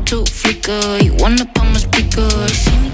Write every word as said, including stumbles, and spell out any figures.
to flicker. You wanna pop my speaker. See me